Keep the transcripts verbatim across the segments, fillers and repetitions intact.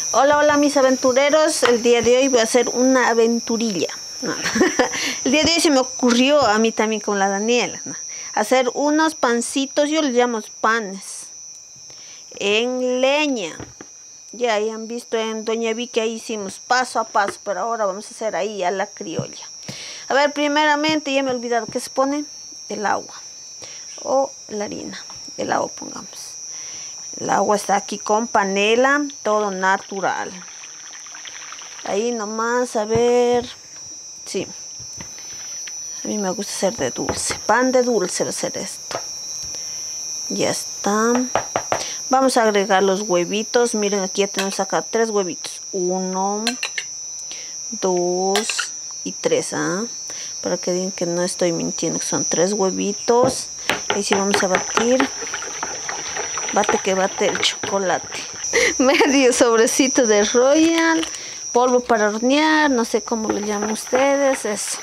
Hola, hola mis aventureros, el día de hoy voy a hacer una aventurilla. No. El día de hoy se me ocurrió, a mí también con la Daniela, ¿no? Hacer unos pancitos, yo les llamo panes, en leña. Ya hayan visto en Doña Vicky, ahí hicimos paso a paso, pero ahora vamos a hacer ahí a la criolla. A ver, primeramente, ya me he olvidado que se pone el agua o la harina, el agua pongamos. El agua está aquí con panela, todo natural. Ahí nomás, a ver. Sí. A mí me gusta hacer de dulce. Pan de dulce va a ser esto. Ya está. Vamos a agregar los huevitos. Miren, aquí ya tenemos acá tres huevitos. Uno, dos y tres. ¿Ah? Para que digan que no estoy mintiendo, que son tres huevitos. Ahí sí vamos a batir. Bate que bate el chocolate. Medio sobrecito de Royal. Polvo para hornear. No sé cómo le llaman ustedes. Eso.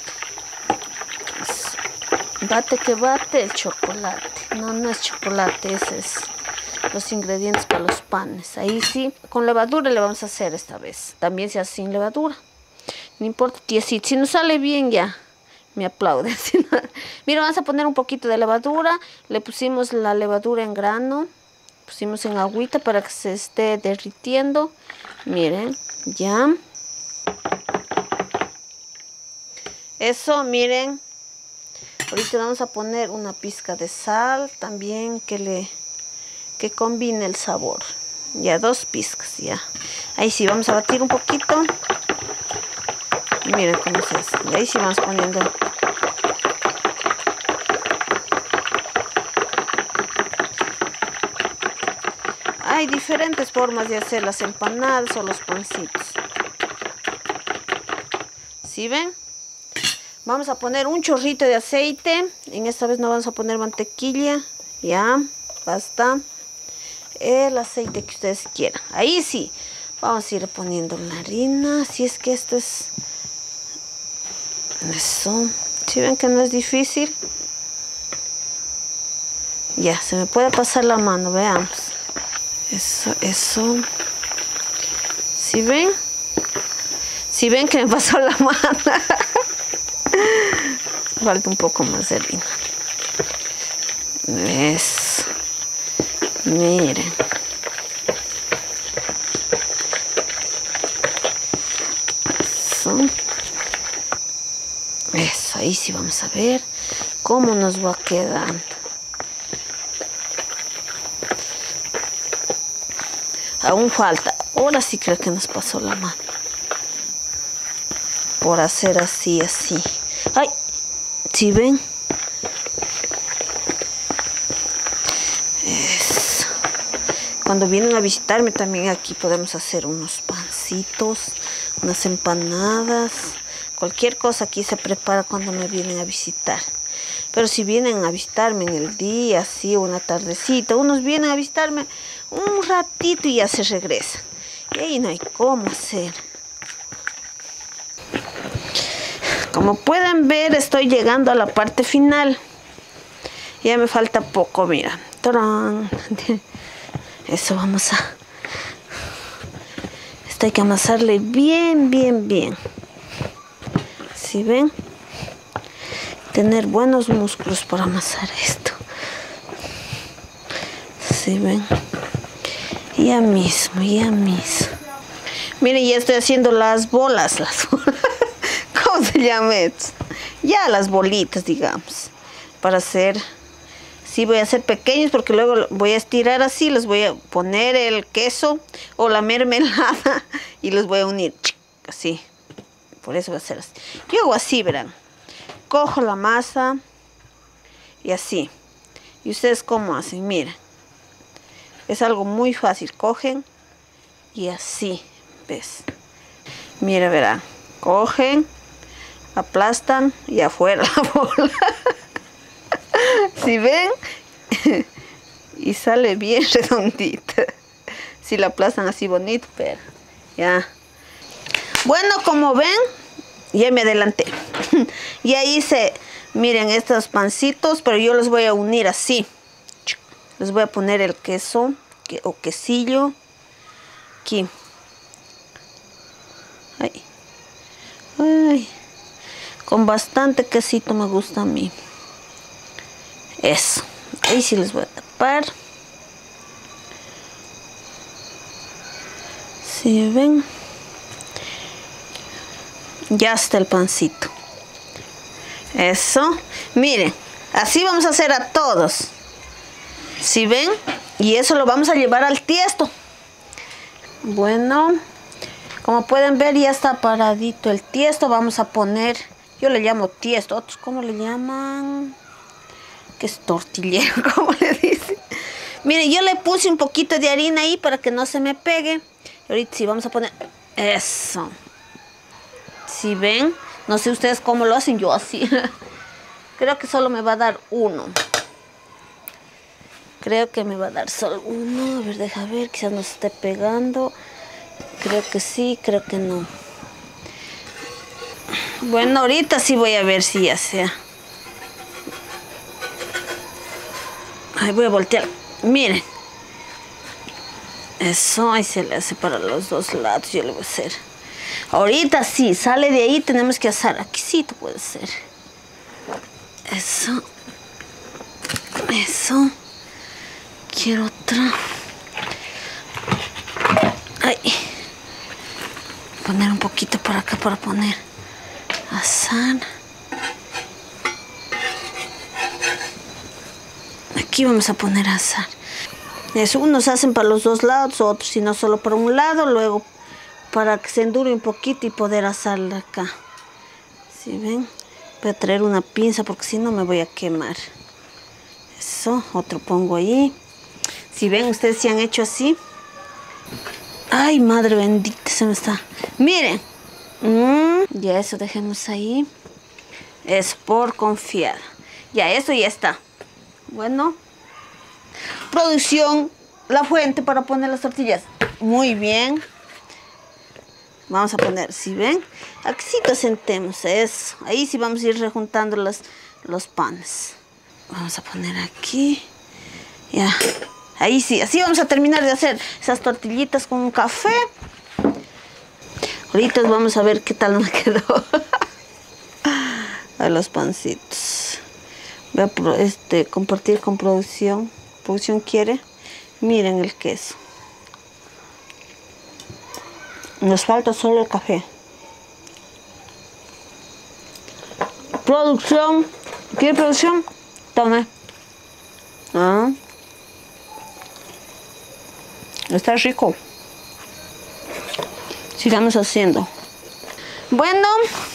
Eso. Bate que bate el chocolate. No, no es chocolate. Ese es los ingredientes para los panes. Ahí sí. Con levadura le vamos a hacer esta vez. También se hace sin levadura. No importa, tiesito. Si no sale bien ya. Me aplauden. Mira, vamos a poner un poquito de levadura. Le pusimos la levadura en grano. Pusimos en agüita para que se esté derritiendo. Miren, ya. Eso, miren. Ahorita vamos a poner una pizca de sal también que le que combine el sabor. Ya, dos pizcas, ya. Ahí sí, vamos a batir un poquito. Miren cómo se hace. Y ahí sí vamos poniendo. Hay diferentes formas de hacer las empanadas o los pancitos. ¿Sí ven? Vamos a poner un chorrito de aceite. En esta vez no vamos a poner mantequilla. Ya, basta. El aceite que ustedes quieran. Ahí sí. Vamos a ir poniendo la harina. Si es que esto es... Eso. ¿Sí ven que no es difícil? Ya, se me puede pasar la mano, veamos. Eso, eso. ¿Sí ven? ¿Sí ven que me pasó la mano? Falta un poco más de harina. Eso. Miren. Eso. Eso, ahí sí vamos a ver cómo nos va quedando. Aún falta. Ahora sí creo que nos pasó la mano. Por hacer así, así. ¡Ay! ¿Sí ven? Eso. Cuando vienen a visitarme también aquí podemos hacer unos pancitos, unas empanadas. Cualquier cosa aquí se prepara cuando me vienen a visitar. Pero si vienen a visitarme en el día, así, una tardecita, unos vienen a visitarme un ratito y ya se regresan. Y ahí no hay cómo hacer. Como pueden ver, estoy llegando a la parte final. Ya me falta poco, mira. ¡Tarán! Eso vamos a... Esto hay que amasarle bien, bien, bien. ¿Sí ven? Tener buenos músculos para amasar esto. ¿Sí ven? Ya mismo, ya mismo. Miren, ya estoy haciendo las bolas. Las bolas. ¿Cómo se llama esto? Ya las bolitas, digamos. Para hacer... Sí, voy a hacer pequeños porque luego voy a estirar así. Les voy a poner el queso o la mermelada y los voy a unir. Así. Por eso va a ser así. Yo hago así, verán. Cojo la masa y así. ¿Y ustedes cómo hacen? Miren. Es algo muy fácil. Cogen y así. ¿Ves? Mira, verán. Cogen, aplastan y afuera la bola. ¿Sí ven? Y sale bien redondita. Si la aplastan así bonito, pero ya. Bueno, como ven, ya me adelanté. Ya hice, miren, estos pancitos, pero yo los voy a unir así. Les voy a poner el queso o quesillo aquí. Ay. Ay. Con bastante quesito me gusta a mí. Eso. Ahí sí les voy a tapar. ¿Sí ven? Ya está el pancito. Eso. Miren, así vamos a hacer a todos. ¿Sí ven? Y eso lo vamos a llevar al tiesto. Bueno, como pueden ver ya está paradito el tiesto. Vamos a poner, yo le llamo tiesto, otros ¿cómo le llaman? Que es tortillero, ¿cómo le dicen? Miren, yo le puse un poquito de harina ahí para que no se me pegue. Y ahorita sí vamos a poner eso. ¿Sí ven? No sé ustedes cómo lo hacen, yo así. Creo que solo me va a dar uno. Creo que me va a dar solo uno. A ver, deja ver, quizás no se esté pegando. Creo que sí, creo que no. Bueno, ahorita sí voy a ver si ya sea. Ay, voy a voltear. Miren. Eso, ahí se le hace para los dos lados. Yo le voy a hacer. Ahorita sí, sale de ahí, tenemos que asar. Aquí sí puede ser. Eso. Eso. Quiero otra. Ay. Poner un poquito por acá para poner. Asar. Aquí vamos a poner asar. Eso, unos hacen para los dos lados, otros si no solo para un lado, luego para que se endure un poquito y poder asarla acá. ¿Sí ven? Voy a traer una pinza porque si no me voy a quemar. Eso, otro pongo ahí. Si ven, ustedes se han hecho así. Ay, madre bendita, se me está. Miren. Mm, ya eso dejemos ahí. Es por confiar. Ya, eso ya está. Bueno. Producción, la fuente para poner las tortillas. Muy bien. Vamos a poner, si ven, aquí sí que sentemos eso. Ahí sí vamos a ir rejuntando los, los panes. Vamos a poner aquí. Ya. Ahí sí, así vamos a terminar de hacer esas tortillitas con un café. Ahorita vamos a ver qué tal me quedó. A los pancitos. Voy a este, compartir con producción. Producción quiere. Miren el queso. Nos falta solo el café. Producción. ¿Quiere producción? Tome. Ah. Está rico. Sigamos haciendo. Bueno.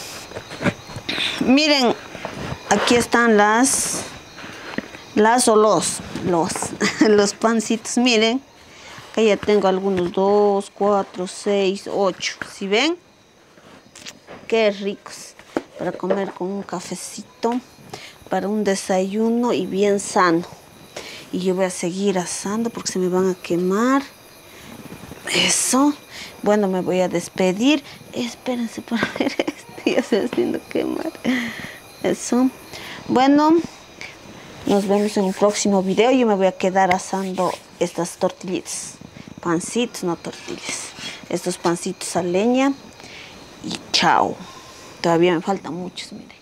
Miren. Aquí están las... Las o los... Los, los pancitos. Miren. Acá ya tengo algunos. Dos, cuatro, seis, ocho. ¿Sí ven? Qué ricos. Para comer con un cafecito. Para un desayuno y bien sano. Y yo voy a seguir asando porque se me van a quemar. Eso. Bueno, me voy a despedir. Espérense para ver esto. Ya se está haciendo quemar. Eso. Bueno, nos vemos en un próximo video. Yo me voy a quedar asando estas tortillitas. Pancitos, no tortillas. Estos pancitos a leña. Y chao. Todavía me faltan muchos, miren.